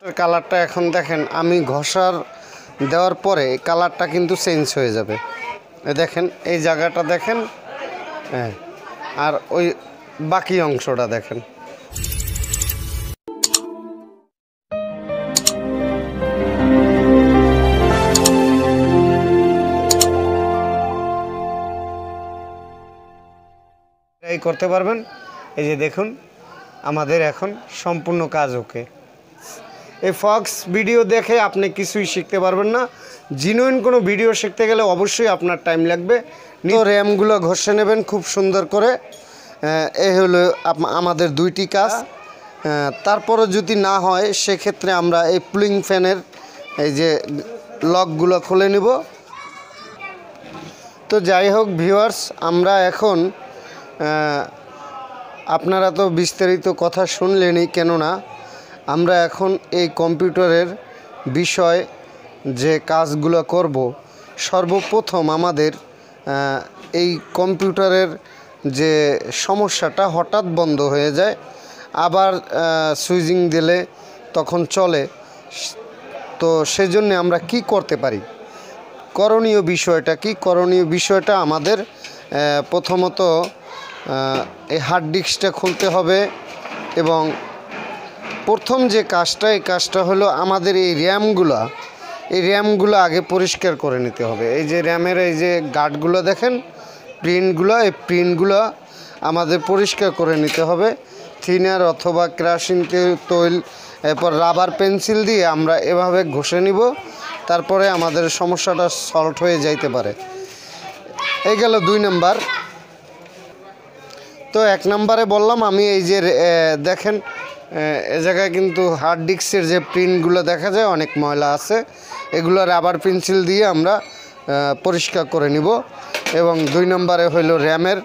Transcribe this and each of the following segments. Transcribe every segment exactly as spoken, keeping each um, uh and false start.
কালারটা এখন দেখেন আমি ঘষার দেওয়ার পরে কালারটা কিন্তু চেঞ্জ হয়ে যাবে। দেখেন এই জায়গাটা দেখেন, হ্যাঁ, আর ওই বাকি অংশটা দেখেন। এই করতে পারবেন। এই যে দেখুন আমাদের এখন সম্পূর্ণ কাজ ওকে। এই ফক্স ভিডিও দেখে আপনি কিছুই শিখতে পারবেন না। জিনুইন কোনো ভিডিও শিখতে গেলে অবশ্যই আপনার টাইম লাগবে। নিউ র্যামগুলো ঘষে নেবেন খুব সুন্দর করে। এই হলো আমাদের দুইটি কাজ। তারপরে যদি না হয় সেক্ষেত্রে আমরা এই পুলিং ফ্যানের এই যে লকগুলো খুলে নিব। তো যাই হোক ভিউয়ার্স, আমরা এখন আপনারা তো বিস্তারিত কথা শুনলেনই, কেননা আমরা এখন এই কম্পিউটারের বিষয় যে কাজগুলো করব, সর্বপ্রথম আমাদের এই কম্পিউটারের যে সমস্যাটা হঠাৎ বন্ধ হয়ে যায়, আবার সুইচিং দিলে তখন চলে। তো সেজন্য আমরা কি করতে পারি, করণীয় বিষয়টা কি? করণীয় বিষয়টা আমাদের প্রথমত এই হার্ড ডিস্কটা খুলতে হবে, এবং প্রথম যে কাজটা, এই কাজটা হলো আমাদের এই র্যামগুলো এই র্যামগুলো আগে পরিষ্কার করে নিতে হবে। এই যে র্যামের এই যে গার্ডগুলো দেখেন, প্রিন্টগুলো, এই প্রিন্টগুলো আমাদের পরিষ্কার করে নিতে হবে। থিনার অথবা কেরোসিন তৈল, এরপর রাবার পেন্সিল দিয়ে আমরা এভাবে ঘষে নিব, তারপরে আমাদের সমস্যাটা সলভ হয়ে যাইতে পারে। এই গেল দুই নাম্বার। তো এক নম্বরে বললাম আমি এই যে দেখেন এ জায়গায় কিন্তু হার্ড ডিস্কের যে প্রিন্টগুলো দেখা যায় অনেক ময়লা আছে, এগুলো রাবার পেন্সিল দিয়ে আমরা পরিষ্কার করে নিব। এবং দুই নম্বরে হইল র্যামের।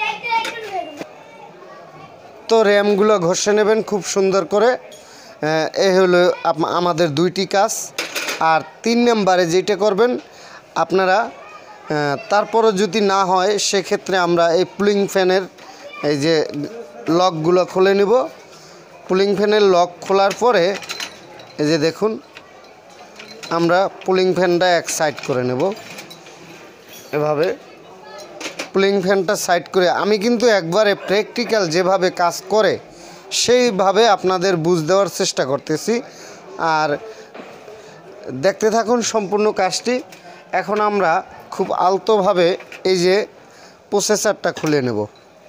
তো র্যামগুলো ঘষে নেবেন খুব সুন্দর করে। এই হলো আমাদের দুইটি কাজ। আর তিন নম্বরে যেটা করবেন আপনারা, তারপরে যদি না হয় সেক্ষেত্রে আমরা এই পুলিং ফ্যানের এই যে লকগুলো খুলে নিব। পুলিং ফ্যানের লক খোলার পরে এই যে দেখুন আমরা পুলিং ফ্যানটা এক সাইড করে নেব। এভাবে পুলিং ফ্যানটা সাইড করে আমি কিন্তু একবারে প্র্যাকটিক্যাল যেভাবে কাজ করে সেইভাবে আপনাদের বুঝ দেওয়ার চেষ্টা করতেছি, আর দেখতে থাকুন সম্পূর্ণ কাজটি। এখন আমরা খুব আলতোভাবে এই যে প্রসেসরটা খুলে নেব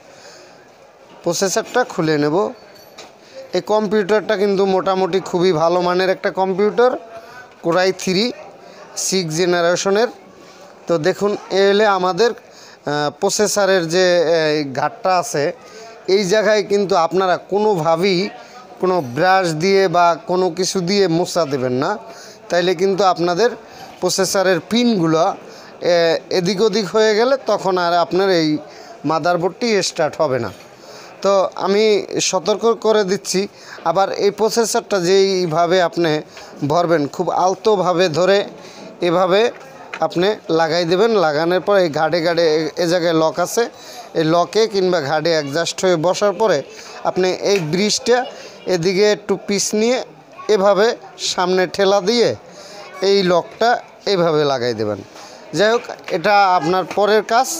প্রসেসরটা খুলে নেব এই কম্পিউটারটা কিন্তু মোটামুটি খুবই ভালো মানের একটা কম্পিউটার, কোরাই থ্রি সিক্স জেনারেশনের। তো দেখুন এলে আমাদের প্রসেসরের যে ঘাটটা আছে, এই জায়গায় কিন্তু আপনারা কোনোভাবেই কোনো ব্রাশ দিয়ে বা কোনো কিছু দিয়ে মোছা দেবেন না, তাইলে কিন্তু আপনাদের প্রসেসরের পিনগুলো এদিক ওদিক হয়ে গেলে তখন আর আপনার এই মাদারবোর্ডটি স্টার্ট হবে না। তো আমি সতর্ক করে দিচ্ছি। আবার এই প্রসেসরটা যেইভাবে আপনি ভরবেন, খুব আলতোভাবে ধরে এভাবে আপনি লাগাই দেবেন। লাগানোর পর এই ঘাড়ে ঘাড়ে এ জায়গায় লক আছে, এই লকে কিংবা ঘাড়ে অ্যাডজাস্ট হয়ে বসার পরে আপনি এই ব্রিজটা এদিকে একটু পিস নিয়ে এভাবে সামনে ঠেলা দিয়ে এই লকটা এইভাবে লাগাই দেবেন। যাই হোক, এটা আপনার পরের কাজ।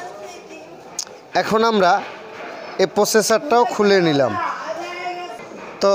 এখন আমরা এই প্রসেসরটাও খুলে নিলাম। তো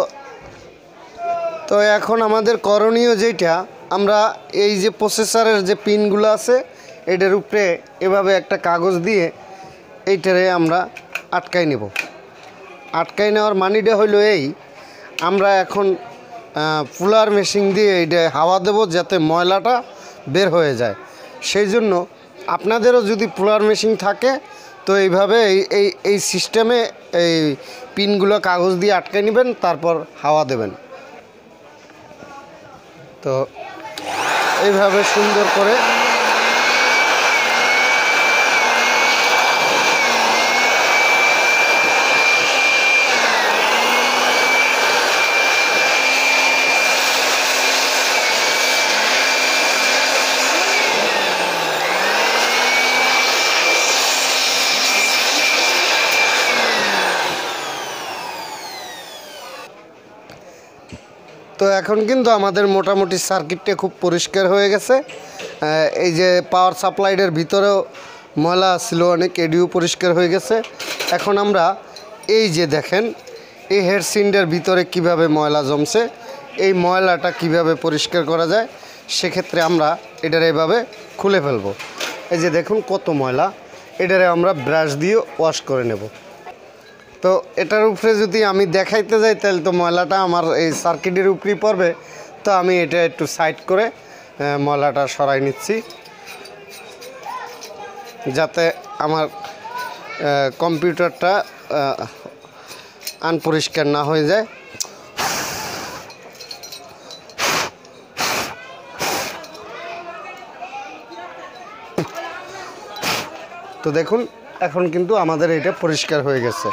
তো এখন আমাদের করণীয় যেটা, আমরা এই যে প্রসেসরের যে পিনগুলো আছে এটার উপরে এভাবে একটা কাগজ দিয়ে এইটারে আমরা আটকাই নেব। আটকাই নেওয়ার মানিটা হইল এই, আমরা এখন পুলার মেশিন দিয়ে এইটা হাওয়া দেব যাতে ময়লাটা বের হয়ে যায়। সেই জন্য আপনাদেরও যদি পুলার মেশিন থাকে তো এইভাবে এই এই এই সিস্টেমে এই পিনগুলো কাগজ দিয়ে আটকে নেবেন, তারপর হাওয়া দেবেন। তো এইভাবে সুন্দর করে তো এখন কিন্তু আমাদের মোটামুটি সার্কিটটা খুব পরিষ্কার হয়ে গেছে। এই যে পাওয়ার সাপ্লাইয়ের ভিতরেও ময়লা ছিল অনেক, এডিও পরিষ্কার হয়ে গেছে। এখন আমরা এই যে দেখেন এই হেডসিন্ডের ভিতরে কিভাবে ময়লা জমছে, এই ময়লাটা কিভাবে পরিষ্কার করা যায় সেক্ষেত্রে আমরা এটার এভাবে খুলে ফেলবো। এই যে দেখুন কত ময়লা, এটারে আমরা ব্রাশ দিয়ে ওয়াশ করে নেব। তো এটার উপরে যদি আমি দেখাইতে যাই তাহলে তো ময়লাটা আমার এই সার্কিটের উপরেই পড়বে। তো আমি এটা একটু সাইড করে ময়লাটা সরাই নিচ্ছি যাতে আমার কম্পিউটারটা আনপরিষ্কার না হয়ে যায়। তো দেখুন এখন কিন্তু আমাদের এটা পরিষ্কার হয়ে গেছে।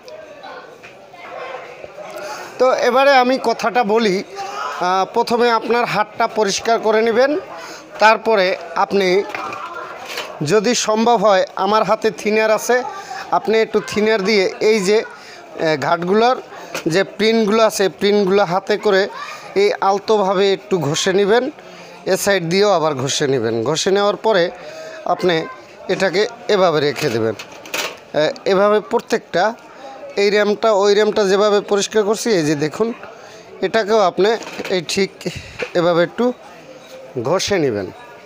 তো এবারে আমি কথাটা বলি, প্রথমে আপনার হাতটা পরিষ্কার করে নেবেন, তারপরে আপনি যদি সম্ভব হয়, আমার হাতে থিনার আছে, আপনি একটু থিনার দিয়ে এই যে ঘাটগুলোর যে প্রিন্টগুলো আছে প্রিন্টগুলো হাতে করে এই আলতোভাবে একটু ঘষে নেবেন, এ সাইড দিয়েও আবার ঘষে নেবেন। ঘষে নেওয়ার পরে আপনি এটাকে এভাবে রেখে দেবেন। এভাবে প্রত্যেকটা এই র্যামটা ওই র্যামটা যেভাবে পরিষ্কার করছি এই যে দেখুন, এটাকেও আপনি এই ঠিক এভাবে একটু ঘষে নেবেন।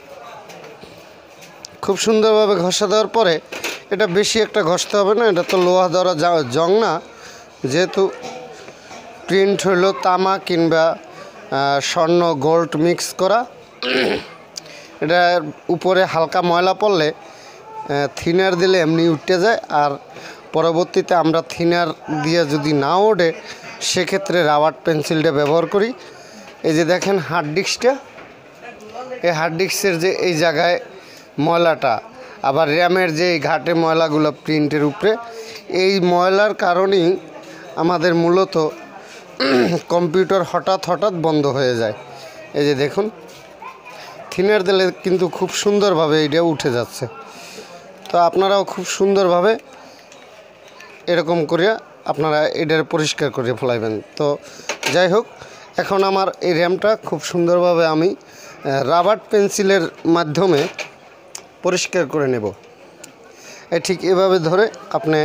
খুব সুন্দরভাবে ঘষা দেওয়ার পরে এটা বেশি একটা ঘষতে হবে না, এটা তো লোহা ধরা জং না, যেহেতু প্রিন্ট হইল তামা কিংবা স্বর্ণ গোল্ড মিক্স করা। এটার উপরে হালকা ময়লা পড়লে থিনার দিলে এমনি উঠে যায়, আর পরবর্তীতে আমরা থিনার দিয়ে যদি না ওঠে সেক্ষেত্রে রাবার পেন্সিলটা ব্যবহার করি। এই যে দেখেন হার্ড ডিস্কটা, এই হার্ড ডিস্কের যে এই জায়গায় ময়লাটা, আবার র্যামের যে এই ঘাটে ময়লাগুলো প্রিন্টের উপরে, এই ময়লার কারণেই আমাদের মূলত কম্পিউটার হঠাৎ হঠাৎ বন্ধ হয়ে যায়। এই যে দেখুন থিনার দিলে কিন্তু খুব সুন্দরভাবে এটা উঠে যাচ্ছে। তো আপনারাও খুব সুন্দরভাবে এরকম করে আপনারা এটার পরিষ্কার করে ফেলাইবেন। তো যাই হোক, এখন আমার এই র্যামটা খুব সুন্দরভাবে আমি রাবার পেন্সিলের মাধ্যমে পরিষ্কার করে নেব। এই ঠিক এভাবে ধরে আপনি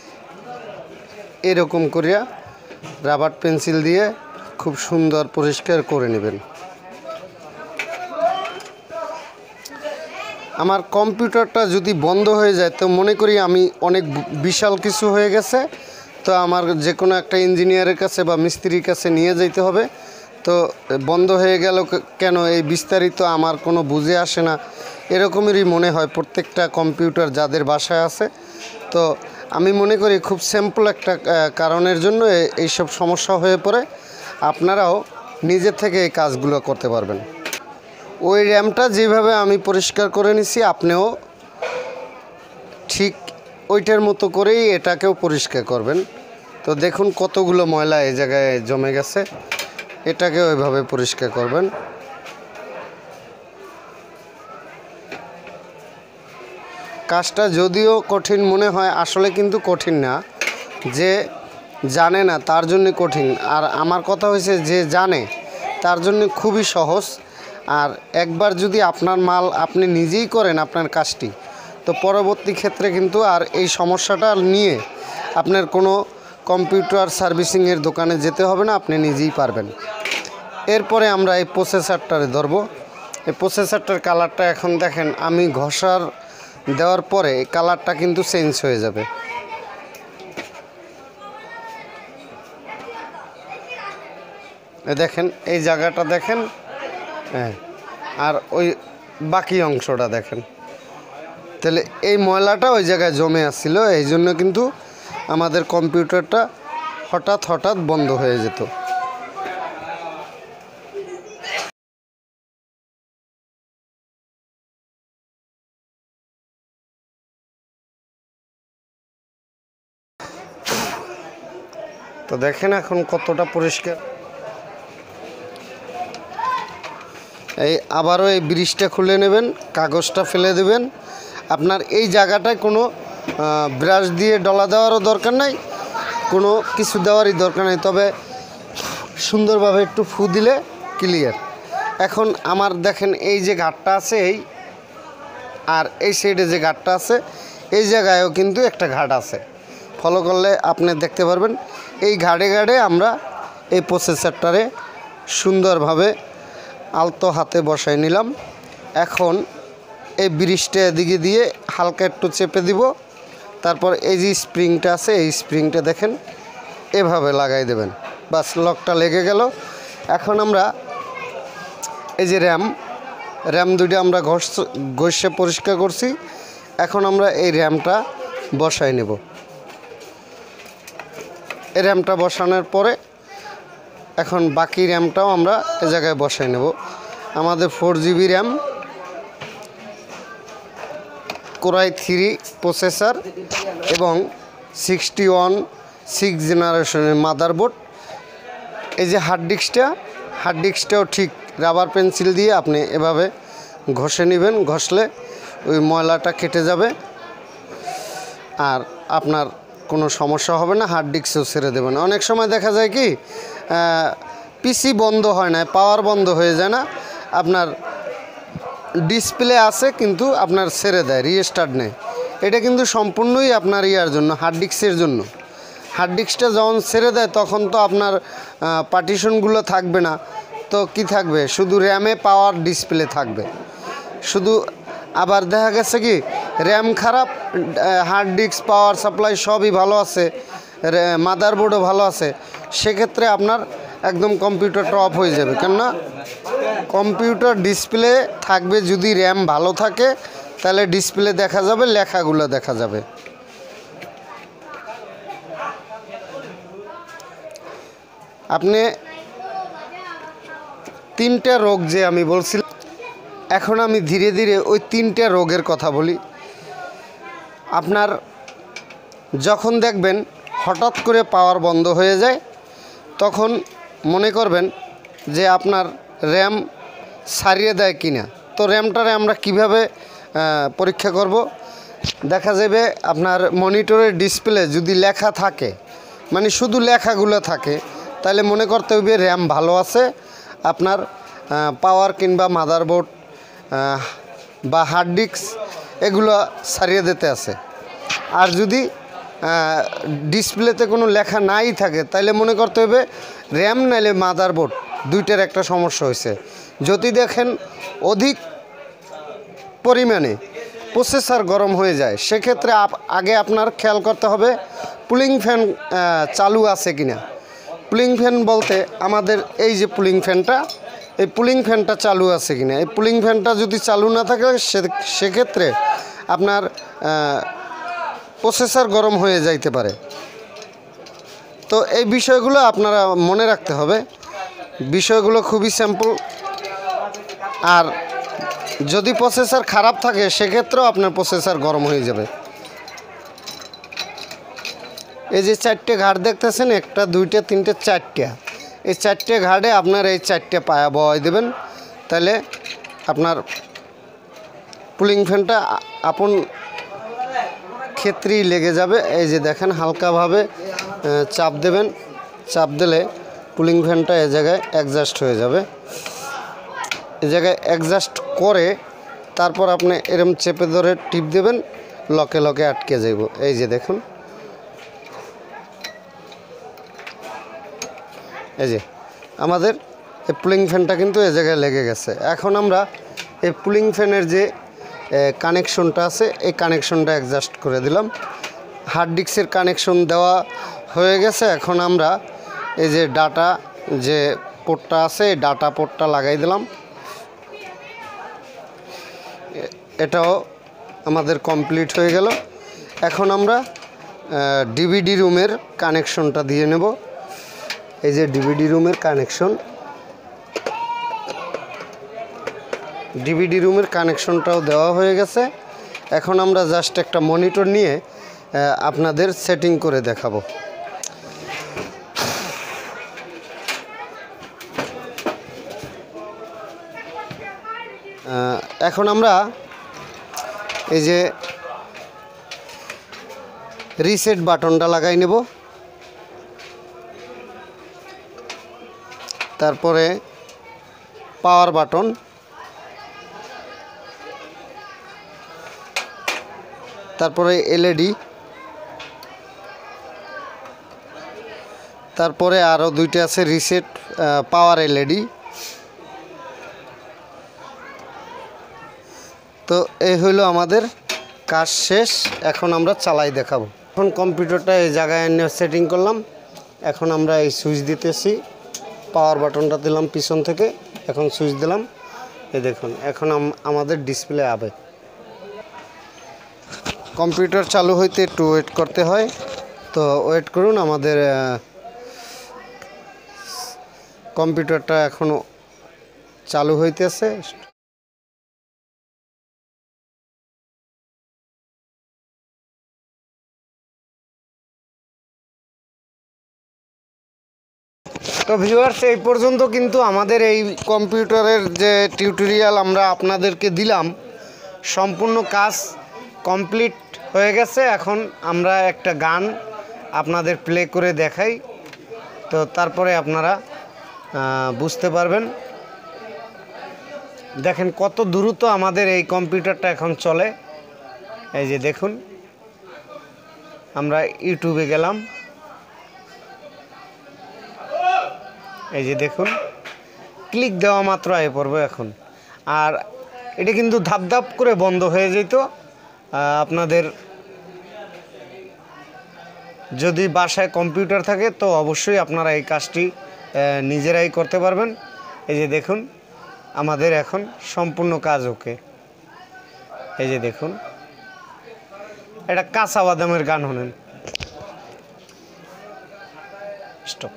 এরকম করিয়া রাবার পেন্সিল দিয়ে খুব সুন্দর পরিষ্কার করে নেবেন। আমার কম্পিউটারটা যদি বন্ধ হয়ে যায় তো মনে করি আমি অনেক বিশাল কিছু হয়ে গেছে, তো আমার যে কোনো একটা ইঞ্জিনিয়ারের কাছে বা মিস্ত্রির কাছে নিয়ে যেতে হবে। তো বন্ধ হয়ে গেল কেন, এই বিস্তারিত আমার কোনো বুঝে আসে না, এরকমেরই মনে হয় প্রত্যেকটা কম্পিউটার যাদের বাসায় আছে। তো আমি মনে করি খুব সিম্পল একটা কারণের জন্য এইসব সমস্যা হয়ে পড়ে। আপনারাও নিজে থেকে এই কাজগুলো করতে পারবেন। ওই র্যামটা যেভাবে আমি পরিষ্কার করে নিছি আপনিও ঠিক ওইটার মতো করেই এটাকেও পরিষ্কার করবেন। তো দেখুন কতগুলো ময়লা এই জায়গায় জমে গেছে, এটাকেও ওইভাবে পরিষ্কার করবেন। কাজটা যদিও কঠিন মনে হয়, আসলে কিন্তু কঠিন না, যে জানে না তার জন্য কঠিন। আর আমার কথা হয়েছে যে জানে তার জন্য খুবই সহজ। আর একবার যদি আপনার মাল আপনি নিজেই করেন আপনার কাজটি, তো পরবর্তী ক্ষেত্রে কিন্তু আর এই সমস্যাটা নিয়ে আপনার কোনো কম্পিউটার সার্ভিসিংয়ের দোকানে যেতে হবে না, আপনি নিজেই পারবেন। এরপরে আমরা এই প্রসেসরটারে ধরব। এই প্রসেসরটার কালারটা এখন দেখেন আমি ঘষার দেওয়ার পরে কালারটা কিন্তু চেঞ্জ হয়ে যাবে। দেখেন এই জায়গাটা দেখেন, হ্যাঁ, আর ওই বাকি অংশটা দেখেন। তাহলে এই ময়লাটা ওই জায়গায় জমে আসছিল, এই জন্য কিন্তু আমাদের কম্পিউটারটা হঠাৎ হঠাৎ বন্ধ হয়ে যেত। তো দেখেন এখন কতটা পরিষ্কার। এই আবারও এই ব্রিজটা খুলে নেবেন, কাগজটা ফেলে দেবেন। আপনার এই জায়গাটায় কোনো ব্রাশ দিয়ে ডলা দেওয়ারও দরকার নাই, কোনো কিছু দেওয়ারই দরকার নেই। তবে সুন্দরভাবে একটু ফু দিলে ক্লিয়ার। এখন আমার দেখেন এই যে ঘাটটা আছে এই, আর এই সাইডে যে ঘাটটা আছে এই জায়গায়ও কিন্তু একটা ঘাট আছে, ফলো করলে আপনি দেখতে পারবেন। এই ঘাড়ে ঘাড়ে আমরা এই প্রসেসরটারে সুন্দরভাবে আলতো হাতে বসাই নিলাম। এখন এই ব্রিজটা এদিকে দিয়ে হালকা একটু চেপে দিব, তারপর এই যে স্প্রিংটা আছে এই স্প্রিংটা দেখেন এভাবে লাগাই দেবেন, বাস লকটা লেগে গেল। এখন আমরা এই যে র্যাম র্যাম দুইটা আমরা ঘষ ঘষে পরিষ্কার করছি। এখন আমরা এই র্যামটা বসাই নেব। এই র্যামটা বসানোর পরে এখন বাকি র্যামটাও আমরা এ জায়গায় বসাই নেব। আমাদের four GB RAM, core i three processor এবং সিক্সটি ওয়ান সিক্স জেনারেশনের মাদারবোর্ড। এই যে হার্ড ডিস্কটা হার্ড ডিস্কটাও ঠিক রাবার পেন্সিল দিয়ে আপনি এভাবে ঘষে নেবেন, ঘষলে ওই ময়লাটা কেটে যাবে আর আপনার কোনো সমস্যা হবে না, হার্ড ডিস্কও ছেড়ে দেবেন। অনেক সময় দেখা যায় কি পিসি বন্ধ হয় না, পাওয়ার বন্ধ হয়ে যায় না, আপনার ডিসপ্লে আছে কিন্তু আপনার ছেড়ে দেয়, রিস্টার্ট নেয়। এটা কিন্তু সম্পূর্ণই আপনার ইয়ার জন্য, হার্ড ডিস্কের জন্য। হার্ড ডিস্কটা যখন ছেড়ে দেয় তখন তো আপনার পার্টিশনগুলো থাকবে না, তো কি থাকবে, শুধু র্যামে পাওয়ার ডিসপ্লে থাকবে শুধু। আবার দেখা গেছে কি র্যাম খারাপ, হার্ড ডিস্ক পাওয়ার সাপ্লাই সবই ভালো আছে, মাদারবোর্ডও ভালো আছে, সেক্ষেত্রে আপনার একদম কম্পিউটারটা অফ হয়ে যাবে। কেননা কম্পিউটার ডিসপ্লে থাকবে, যদি র্যাম ভালো থাকে তাহলে ডিসপ্লে দেখা যাবে, লেখাগুলো দেখা যাবে। আপনি তিনটা রোগ যে আমি বলছিলাম, এখন আমি ধীরে ধীরে ওই তিনটা রোগের কথা বলি। আপনার যখন দেখবেন হঠাৎ করে পাওয়ার বন্ধ হয়ে যায়, তখন মনে করবেন যে আপনার র্যাম সারিয়ে দেয় কিনা। তো র্যামটারে আমরা কিভাবে পরীক্ষা করব? দেখা যাবে আপনার মনিটরের ডিসপ্লে যদি লেখা থাকে, মানে শুধু লেখাগুলো থাকে, তাহলে মনে করতে হবে র্যাম ভালো আছে, আপনার পাওয়ার কিংবা মাদারবোর্ড বা হার্ড ডিস্ক এগুলো সারিয়ে দিতে আছে। আর যদি ডিসপ্লেতে কোনো লেখা নাই থাকে তাহলে মনে করতে হবে র্যাম নাইলে মাদারবোর্ড দুইটার একটা সমস্যা হয়েছে। যদি দেখেন অধিক পরিমাণে প্রসেসর গরম হয়ে যায়, সেক্ষেত্রে আগে আপনার খেয়াল করতে হবে কুলিং ফ্যান চালু আছে কিনা। কুলিং ফ্যান বলতে আমাদের এই যে কুলিং ফ্যানটা, এই কুলিং ফ্যানটা চালু আছে কিনা। এই কুলিং ফ্যানটা যদি চালু না থাকে সেক্ষেত্রে আপনার প্রসেসর গরম হয়ে যাইতে পারে। তো এই বিষয়গুলো আপনারা মনে রাখতে হবে, বিষয়গুলো খুবই সিম্পল। আর যদি প্রসেসর খারাপ থাকে সেক্ষেত্রেও আপনার প্রসেসর গরম হয়ে যাবে। এই যে চারটে ঘাট দেখতেছেন, একটা দুইটা তিনটে চারটা, এই চারটে ঘাটে আপনার এই চারটে পায়া বয় দেবেন, তাহলে আপনার কুলিং ফ্যানটা আপন ক্ষেত্রেই লেগে যাবে। এই যে দেখেন হালকাভাবে চাপ দেবেন, চাপ দিলে কুলিং ফ্যানটা এ জায়গায় অ্যাডজাস্ট হয়ে যাবে। এ জায়গায় অ্যাডজাস্ট করে তারপর আপনি এরম চেপে ধরে টিপ দেবেন, লকে লকে আটকে যাইব। এই যে দেখুন, এই যে আমাদের এই কুলিং ফ্যানটা কিন্তু এ জায়গায় লেগে গেছে। এখন আমরা এই কুলিং ফ্যানের যে কানেকশনটা আছে এই কানেকশনটা অ্যাডজাস্ট করে দিলাম। হার্ড ডিস্কের কানেকশন দেওয়া হয়ে গেছে। এখন আমরা এই যে ডাটা যে পোর্টটা আছে এই ডাটা পোর্টটা লাগাই দিলাম। এটাও আমাদের কমপ্লিট হয়ে গেল। এখন আমরা ডিভিডি রুমের কানেকশনটা দিয়ে নেব। এই যে ডিভিডি রুমের কানেকশন, ডিভিডি রুমের কানেকশনটাও দেওয়া হয়ে গেছে। এখন আমরা জাস্ট একটা মনিটর নিয়ে আপনাদের সেটিং করে দেখাবো। এখন আমরা এই যে রিসেট বাটনটা লাগাই নেব। তারপরে পাওয়ার বাটন, তারপরে এলইডি, তারপরে আরও দুইটা আছে রিসেট পাওয়ার এলইডি। তো এই হইল আমাদের কাজ শেষ। এখন আমরা চালাই দেখাবো। এখন কম্পিউটারটা এই জায়গায় এনে সেটিং করলাম। এখন আমরা এই সুইচ দিতেছি, পাওয়ার বাটনটা দিলাম পিছন থেকে, এখন সুইচ দিলাম, এই দেখুন এখন আমাদের ডিসপ্লে আবে। কম্পিউটার চালু হইতে একটু ওয়েট করতে হয়, তো ওয়েট করুন। আমাদের কম্পিউটারটা এখনো চালু হইতেছে। তো ভিউয়ার্স, এই পর্যন্ত কিন্তু আমাদের এই কম্পিউটারের যে টিউটোরিয়াল আমরা আপনাদেরকে দিলাম, সম্পূর্ণ কাজ কমপ্লিট হয়ে গেছে। এখন আমরা একটা গান আপনাদের প্লে করে দেখাই, তো তারপরে আপনারা বুঝতে পারবেন। দেখেন কত দ্রুত আমাদের এই কম্পিউটারটা এখন চলে। এই যে দেখুন, আমরা ইউটিউবে গেলাম, এই যে দেখুন ক্লিক দেওয়া মাত্র আয় পড়বে এখন। আর এটা কিন্তু ধাপ ধাপ করে বন্ধ হয়ে যেত। আপনাদের যদি বাসায় কম্পিউটার থাকে তো অবশ্যই আপনারা এই কাজটি নিজেরাই করতে পারবেন। এই যে দেখুন আমাদের এখন সম্পূর্ণ কাজ ওকে। এই যে দেখুন, এটা কাঁচা বাদামের গান শোনেন। Stop,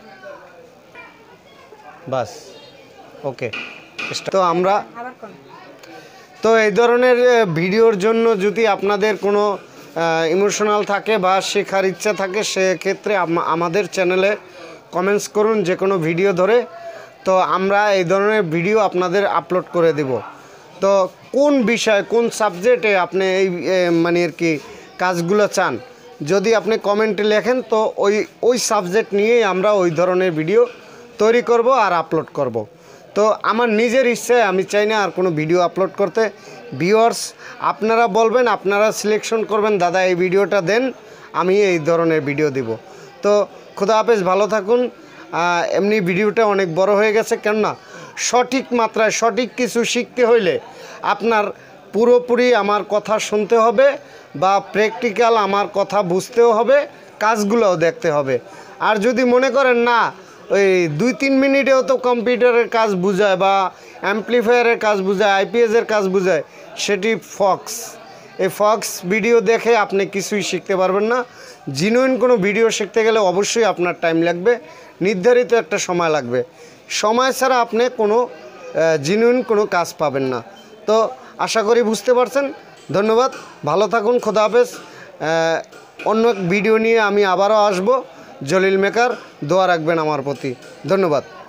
bus, okay. তো আমরা তো এই ধরনের ভিডিওর জন্য যদি আপনাদের কোনো ইমোশনাল থাকে বা শেখার ইচ্ছা থাকে, সেক্ষেত্রে আমাদের চ্যানেলে কমেন্টস করুন যে কোনো ভিডিও ধরে, তো আমরা এই ধরনের ভিডিও আপনাদের আপলোড করে দেব। তো কোন বিষয়, কোন সাবজেক্টে আপনি এই মানে আর কি কাজগুলো চান, যদি আপনি কমেন্টে লেখেন তো ওই ওই সাবজেক্ট নিয়েই আমরা ওই ধরনের ভিডিও তৈরি করব আর আপলোড করব। তো আমার নিজের ইচ্ছায় আমি চাই না আর কোনো ভিডিও আপলোড করতে। ভিউয়ার্স আপনারা বলবেন, আপনারা সিলেকশন করবেন, দাদা এই ভিডিওটা দেন, আমি এই ধরনের ভিডিও দিব। তো খোদা হাফেজ, ভালো থাকুন। এমনি ভিডিওটা অনেক বড় হয়ে গেছে, কেননা সঠিক মাত্রায় সঠিক কিছু শিখতে হইলে আপনার পুরোপুরি আমার কথা শুনতে হবে বা প্র্যাকটিক্যাল আমার কথা বুঝতেও হবে, কাজগুলোও দেখতে হবে। আর যদি মনে করেন না ওই দুই তিন মিনিটেও তো কম্পিউটারের কাজ বুঝায় বা অ্যাম্পলিফায়ারের কাজ বুঝায়, আইপিএসের কাজ বুঝায়, সেটি ফক্স। এই ফক্স ভিডিও দেখে আপনি কিছুই শিখতে পারবেন না। জিনুইন কোনো ভিডিও শিখতে গেলে অবশ্যই আপনার টাইম লাগবে, নির্ধারিত একটা সময় লাগবে। সময় ছাড়া আপনি কোনো জিনুইন কোনো কাজ পাবেন না। তো আশা করি বুঝতে পারছেন। ধন্যবাদ, ভালো থাকুন, খোদা হাফেজ। অন্য এক ভিডিও নিয়ে আমি আবারও আসব। জলিল মেকার, দোয়া রাখবেন আমার প্রতি। ধন্যবাদ।